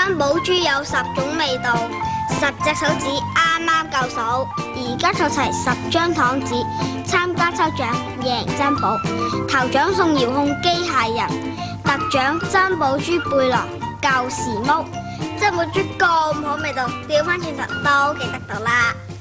珍寶珠有10種味道，10隻手指啱啱夠數。而家湊齊10張糖紙，參加抽獎贏珍寶。頭獎送遙控機械人，特獎珍寶珠背囊舊時髦。珍寶珠咁好味道，掉返轉頭都記得到啦。